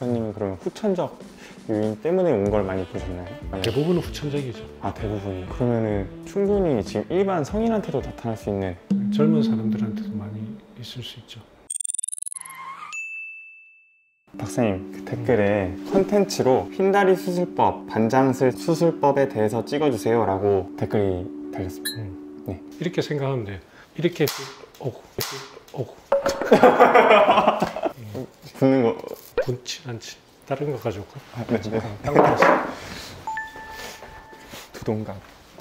박사님은 그러면 후천적 요인 때문에 온 걸 많이 보셨나요? 대부분은 후천적이죠. 아, 대부분이. 그러면은 충분히 지금 일반 성인한테도 나타날 수 있는 젊은 사람들한테도 많이 있을 수 있죠. 박사님, 그 댓글에 컨텐츠로 흰다리 수술법, 반장슬 수술법에 대해서 찍어주세요 라고 댓글이 달렸습니다. 네. 이렇게 생각하면 돼요. 이렇게 붓는 거. 붓진 않지. 다른 거 가져올까? 아, 네. 딴거 가져. 두 동강.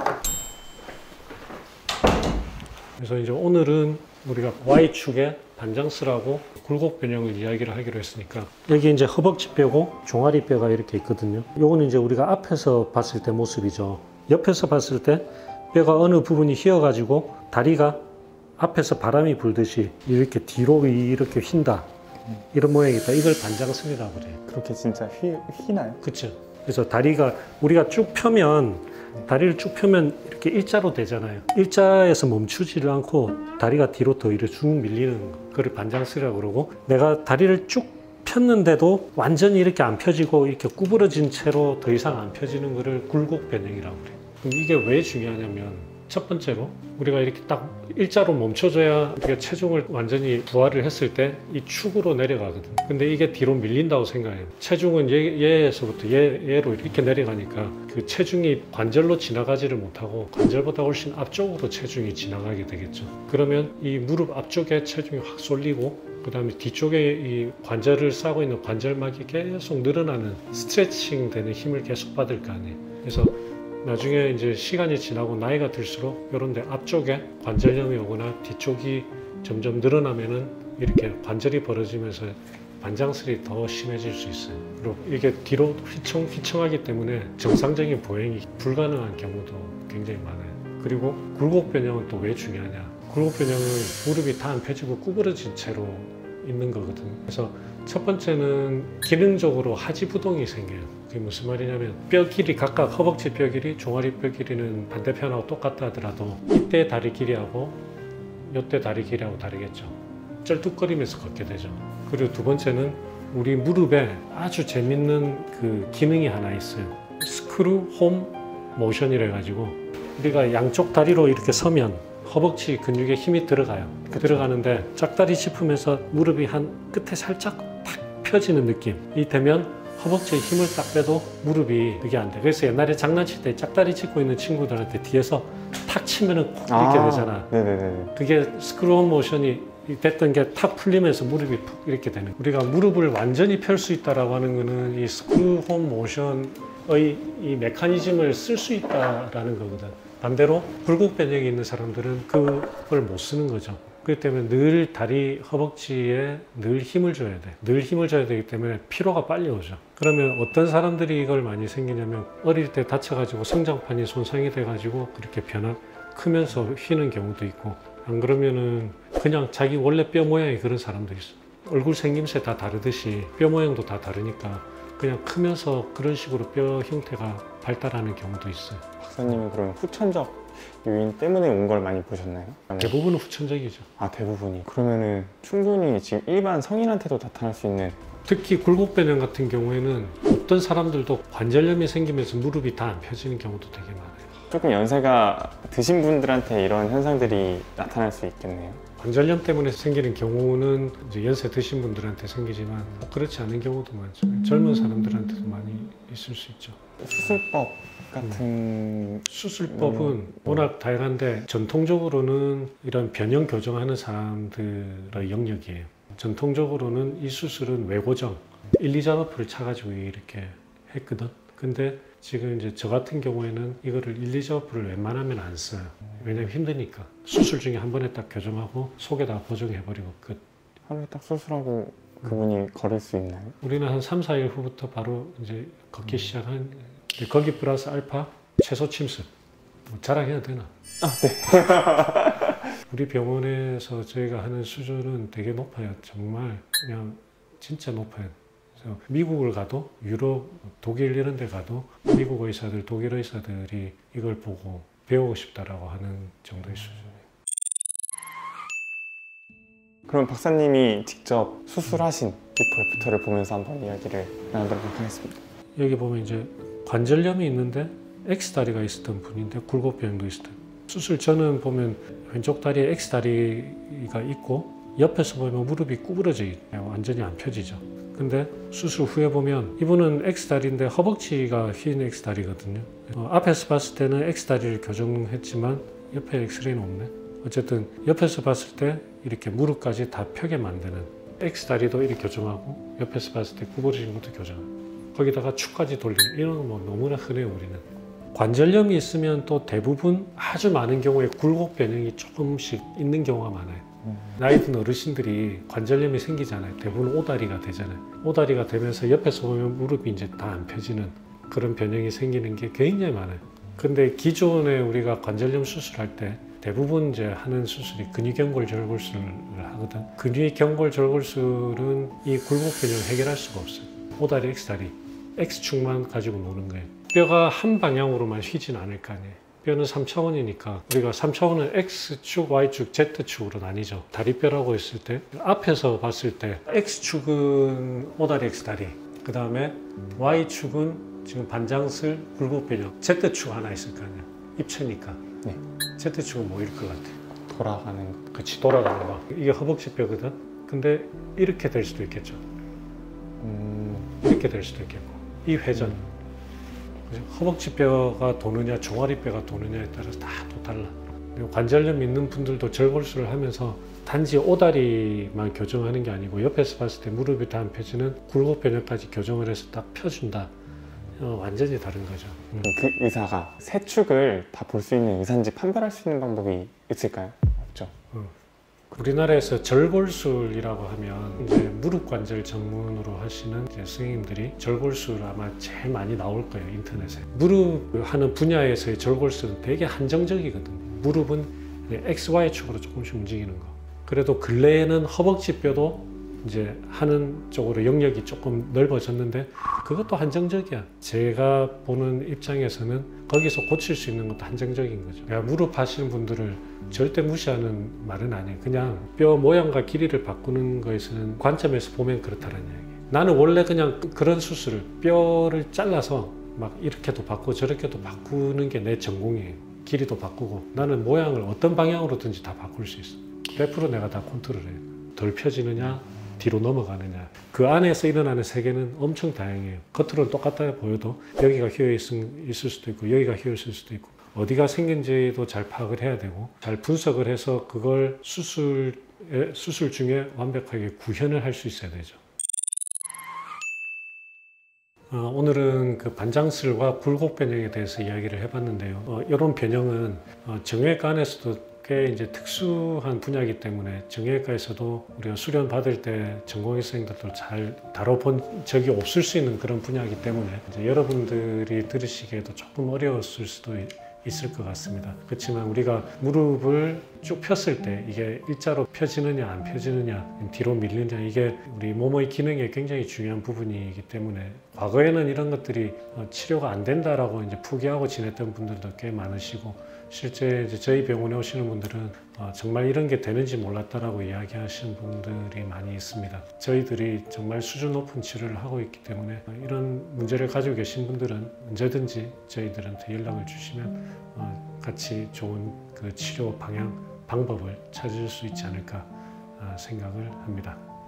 그래서 이제 오늘은 우리가 Y축에 반장슬하고 굴곡 변형을 이야기를 하기로 했으니까, 여기 이제 허벅지뼈고 종아리뼈가 이렇게 있거든요. 요거는 이제 우리가 앞에서 봤을 때 모습이죠. 옆에서 봤을 때 뼈가 어느 부분이 휘어가지고 다리가 앞에서 바람이 불듯이 이렇게 뒤로 이렇게 휜다, 이런 모양이다. 이걸 반장슬이라고 그래요. 그렇게 진짜 휘나요? 그렇죠. 그래서 다리가 우리가 쭉 펴면, 다리를 쭉 펴면 이렇게 일자로 되잖아요. 일자에서 멈추지를 않고 다리가 뒤로 더 이렇게 쭉 밀리는 거, 그걸 반장슬이라고 그러고, 내가 다리를 쭉 폈는데도 완전히 이렇게 안 펴지고 이렇게 구부러진 채로 더 이상 안 펴지는 거를 굴곡 변형이라고 그래요. 그럼 이게 왜 중요하냐면, 첫 번째로 우리가 이렇게 딱 일자로 멈춰줘야 우리가 체중을 완전히 부하를 했을 때 이 축으로 내려가거든. 근데 이게 뒤로 밀린다고 생각해요. 체중은 얘에서부터 얘로 이렇게 내려가니까 그 체중이 관절로 지나가지를 못하고 관절보다 훨씬 앞쪽으로 체중이 지나가게 되겠죠. 그러면 이 무릎 앞쪽에 체중이 확 쏠리고, 그 다음에 뒤쪽에 이 관절을 싸고 있는 관절막이 계속 늘어나는, 스트레칭 되는 힘을 계속 받을 거 아니에요. 그래서 나중에 이제 시간이 지나고 나이가 들수록 이런 데 앞쪽에 관절염이 오거나 뒤쪽이 점점 늘어나면은 이렇게 관절이 벌어지면서 반장슬이 더 심해질 수 있어요. 그리고 이게 뒤로 휘청휘청하기 때문에 정상적인 보행이 불가능한 경우도 굉장히 많아요. 그리고 굴곡 변형은 또 왜 중요하냐? 굴곡 변형은 무릎이 다 안 펴지고 구부러진 채로 있는 거거든요. 그래서 첫 번째는 기능적으로 하지부동이 생겨요. 그게 무슨 말이냐면, 뼈 길이 각각 허벅지 뼈 길이, 종아리 뼈 길이는 반대편하고 똑같다 하더라도 이때 다리 길이하고 이때 다리 길이하고 다르겠죠. 쩔뚝거리면서 걷게 되죠. 그리고 두 번째는 우리 무릎에 아주 재밌는 그 기능이 하나 있어요. 스크루 홈 모션이라 해가지고, 우리가 양쪽 다리로 이렇게 서면 허벅지 근육에 힘이 들어가요. 들어가는데 짝다리 짚으면서 무릎이 한 끝에 살짝 탁 펴지는 느낌이 되면 허벅지에 힘을 딱 빼도 무릎이 그게 안 돼. 그래서 옛날에 장난칠 때 짝다리 짚고 있는 친구들한테 뒤에서 탁 치면은 콕 이렇게 되잖아. 네네네. 그게 스크루업 모션이 됐던 게 탁 풀리면서 무릎이 푹 이렇게 되는. 우리가 무릎을 완전히 펼 수 있다라고 하는 거는 이 스크루업 모션의 이 메커니즘을 쓸 수 있다라는 거거든. 반대로 굴곡 변형이 있는 사람들은 그걸 못 쓰는 거죠. 그렇기 때문에 늘 다리, 허벅지에 늘 힘을 줘야 돼. 늘 힘을 줘야 되기 때문에 피로가 빨리 오죠. 그러면 어떤 사람들이 이걸 많이 생기냐면, 어릴 때 다쳐가지고 성장판이 손상이 돼가지고 그렇게 크면서 휘는 경우도 있고, 안 그러면은 그냥 자기 원래 뼈 모양이 그런 사람도 있어. 얼굴 생김새 다 다르듯이 뼈 모양도 다 다르니까 그냥 크면서 그런 식으로 뼈 형태가 발달하는 경우도 있어요. 박사님은 그러면 후천적 요인 때문에 온 걸 많이 보셨나요? 대부분은 후천적이죠. 아, 대부분이. 그러면은 충분히 지금 일반 성인한테도 나타날 수 있는, 특히 굴곡 변형 같은 경우에는 어떤 사람들도 관절염이 생기면서 무릎이 다 안 펴지는 경우도 되게 많아요. 조금 연세가 드신 분들한테 이런 현상들이 나타날 수 있겠네요. 관절염 때문에 생기는 경우는 이제 연세 드신 분들한테 생기지만 그렇지 않은 경우도 많죠. 젊은 사람들한테도 많이 있을 수 있죠. 수술법 같은 수술법은 워낙 다양한데, 전통적으로는 이런 변형 교정하는 사람들의 영역이에요. 전통적으로는 이 수술은 외고정, 1, 2작업을 차가지고 이렇게 했거든. 근데 지금 이제 저 같은 경우에는 이거를 1, 2작업을 웬만하면 안 써요. 왜냐면 힘드니까. 수술 중에 한 번에 딱 교정하고 속에다가 보정해버리고 끝. 하루에 딱 수술하고 그분이 걸을 수 있나요? 우리는 한 3, 4일 후부터 바로 이제 걷기 시작한, 거기 플러스 알파 채소 침습. 뭐 자랑해야 되나? 아, 네. 우리 병원에서 저희가 하는 수준은 되게 높아요. 정말 그냥 진짜 높아요. 그래서 미국을 가도, 유럽, 독일 이런 데 가도 미국 의사들, 독일 의사들이 이걸 보고 배우고 싶다라고 하는 정도의 수준이에요. 그럼 박사님이 직접 수술하신 비포 애프터를 보면서 한번 이야기를 나누도록 하겠습니다. 여기 보면 이제 관절염이 있는데 X다리가 있었던 분인데 굴곡변형도 있었던 수술 전은 보면 왼쪽 다리에 X다리가 있고 옆에서 보면 무릎이 구부러져 있네요. 완전히 안 펴지죠. 근데 수술 후에 보면 이분은 X다리인데 허벅지가 흰 X다리거든요. 앞에서 봤을 때는 X다리를 교정했지만 옆에 엑스레이는 없네. 어쨌든 옆에서 봤을 때 이렇게 무릎까지 다 펴게 만드는 X다리도 이렇게 교정하고 옆에서 봤을 때 구부러진 것도 교정하고 거기다가 축까지 돌리는 이런 건 뭐 너무나 흔해요. 우리는 관절염이 있으면 또 대부분 아주 많은 경우에 굴곡 변형이 조금씩 있는 경우가 많아요. 나이 든 어르신들이 관절염이 생기잖아요. 대부분 오다리가 되잖아요. 오다리가 되면서 옆에서 보면 무릎이 이제 다 안 펴지는 그런 변형이 생기는 게 굉장히 많아요. 근데 기존에 우리가 관절염 수술할 때 대부분 이제 하는 수술이 근위경골 절골술을 하거든. 근위경골 절골술은 이 굴곡 변형을 해결할 수가 없어요. 오다리, X다리, X축만 가지고 노는 거예요. 뼈가 한 방향으로만 휘진 않을 거 아니에요. 뼈는 3차원이니까 우리가 3차원은 X축, Y축, Z축으로 나뉘죠. 다리뼈라고 했을 때 앞에서 봤을 때 X축은 오다리, X다리, 그 다음에 Y축은 지금 반장슬, 굴곡 변형, Z축 하나 있을 거 아니에요. 입체니까. 네. Z축은 뭐일 것 같아? 돌아가는 거. 그치, 돌아가는 거. 이게 허벅지뼈거든. 근데 이렇게 될 수도 있겠죠. 이렇게 될 수도 있겠고. 이 회전. 허벅지뼈가 도느냐, 종아리뼈가 도느냐에 따라서 다 또 달라. 그리고 관절염 있는 분들도 절골술을 하면서 단지 오다리만 교정하는 게 아니고 옆에서 봤을 때 무릎이 다 안 펴지는 굴곡 변형까지 교정을 해서 딱 펴준다. 완전히 다른 거죠. 그 의사가 세 축을 다 볼 수 있는 의사인지 판별할 수 있는 방법이 있을까요? 없죠. 우리나라에서 절골술이라고 하면 이제 무릎 관절 전문으로 하시는 이제 선생님들이 절골술 아마 제일 많이 나올 거예요. 인터넷에. 무릎 하는 분야에서의 절골술은 되게 한정적이거든요. 무릎은 XY축으로 조금씩 움직이는 거. 그래도 근래에는 허벅지뼈도 이제 하는 쪽으로 영역이 조금 넓어졌는데 그것도 한정적이야. 제가 보는 입장에서는 거기서 고칠 수 있는 것도 한정적인 거죠. 그러니까 무릎 하시는 분들을 절대 무시하는 말은 아니에요. 그냥 뼈 모양과 길이를 바꾸는 거에서는 관점에서 보면 그렇다는 이야기예요. 나는 원래 그냥 그런 수술을 뼈를 잘라서 막 이렇게도 바꾸고 저렇게도 바꾸는 게 내 전공이에요. 길이도 바꾸고 나는 모양을 어떤 방향으로든지 다 바꿀 수 있어. 100% 내가 다 컨트롤해요. 덜 펴지느냐 뒤로 넘어가느냐. 그 안에서 일어나는 세계는 엄청 다양해요. 겉으로는 똑같아 보여도 여기가 휘어 있을 수도 있고 여기가 휘어 있을 수도 있고 어디가 생긴지도 잘 파악을 해야 되고 잘 분석을 해서 그걸 수술 중에 완벽하게 구현을 할 수 있어야 되죠. 오늘은 그 반장슬과 굴곡 변형에 대해서 이야기를 해봤는데요. 이런 변형은 정형외과 안에서도 꽤 이제 특수한 분야이기 때문에 정형외과에서도 우리가 수련 받을 때 전공의 선생님들도 잘 다뤄본 적이 없을 수 있는 그런 분야이기 때문에 이제 여러분들이 들으시기에도 조금 어려웠을 수도 있을 것 같습니다. 그렇지만 우리가 무릎을 쭉 폈을 때 이게 일자로 펴지느냐 안 펴지느냐 뒤로 밀리느냐 이게 우리 몸의 기능에 굉장히 중요한 부분이기 때문에 과거에는 이런 것들이 치료가 안 된다라고 이제 포기하고 지냈던 분들도 꽤 많으시고 실제 이제 저희 병원에 오시는 분들은 정말 이런 게 되는지 몰랐다라고 이야기하시는 분들이 많이 있습니다. 저희들이 정말 수준 높은 치료를 하고 있기 때문에 이런 문제를 가지고 계신 분들은 언제든지 저희들한테 연락을 주시면 같이 좋은 그 치료 방향, 방법을 찾을 수 있지 않을까 생각을 합니다.